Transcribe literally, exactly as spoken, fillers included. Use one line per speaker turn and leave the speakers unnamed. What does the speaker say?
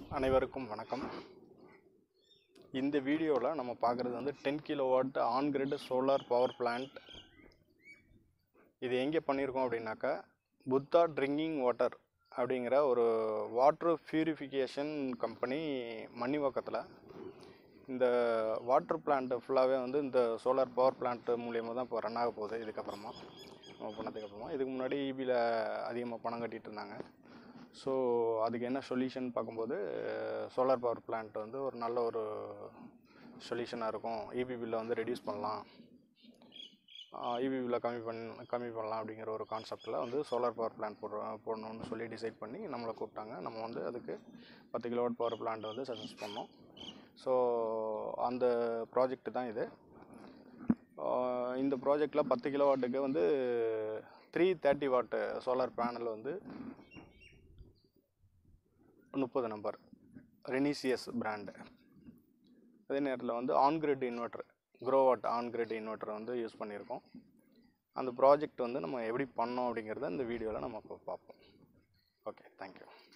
அனைவருக்கும் வணக்கம். இந்த வீடியோவில் நம்ம பார்க்குறது வந்து ten kilowatt on grid solar power plant. இது எங்கே பண்ணியிருக்கோம் அப்படின்னாக்கா, புத்தா ட்ரிங்கிங் வாட்டர் அப்படிங்கிற ஒரு வாட்டர் பியூரிஃபிகேஷன் கம்பெனி மணிவாக்கத்தில். இந்த வாட்டர் பிளான்ட்டு ஃபுல்லாகவே வந்து இந்த சோலார் பவர் பிளான்ட் மூலியமாக தான் இப்போ ரன் ஆக போகுது. இதுக்கப்புறமா நம்ம பண்ணதுக்கப்புறமா இதுக்கு முன்னாடி ஈபியில் அதிகமாக பணம் கட்டிகிட்டு இருந்தாங்க. ஸோ அதுக்கு என்ன சொல்யூஷன் பார்க்கும்போது, சோலார் பவர் பிளான்ட் வந்து ஒரு நல்ல ஒரு சொல்யூஷனாக இருக்கும். இபி பில்லை வந்து ரெடியூஸ் பண்ணலாம், இபி பில்லை கம்மி பண் கம்மி பண்ணலாம் அப்படிங்கிற ஒரு கான்செப்டில் வந்து சோலார் பவர் பிளான்ட் போடுற போடணும்னு சொல்லி டிசைட் பண்ணி நம்மளை கூப்பிட்டாங்க. நம்ம வந்து அதுக்கு பத்து கிலோவாட் பவர் பிளான்ட் வந்து சஜஸ்ட் பண்ணோம். ஸோ அந்த ப்ராஜெக்ட் தான் இது. இந்த ப்ராஜெக்டில் பத்து கிலோவாட்டுக்கு வந்து three thirty watt solar panel வந்து முப்பது நம்பர் ரெனிசியஸ் பிராண்டு. அதே நேரத்தில் வந்து on grid inverter, Growatt on grid inverter வந்து யூஸ் பண்ணியிருக்கோம். அந்த ப்ராஜெக்ட் வந்து நம்ம எப்படி பண்ணோம் அப்படிங்கிறத இந்த வீடியோவில் நம்ம இப்போ பார்ப்போம். Okay, thank you.